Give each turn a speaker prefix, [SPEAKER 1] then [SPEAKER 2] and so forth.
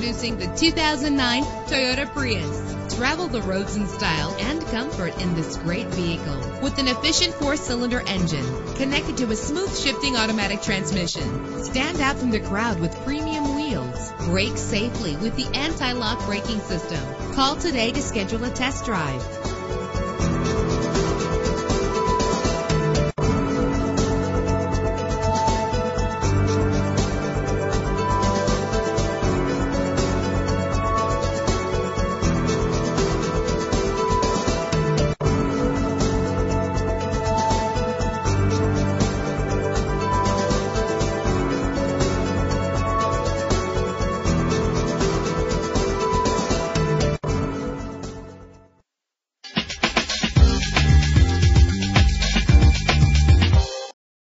[SPEAKER 1] Introducing the 2009 Toyota Prius. Travel the roads in style and comfort in this great vehicle. With an efficient 4-cylinder engine connected to a smooth shifting automatic transmission. Stand out from the crowd with premium wheels. Brake safely with the anti-lock braking system. Call today to schedule a test drive.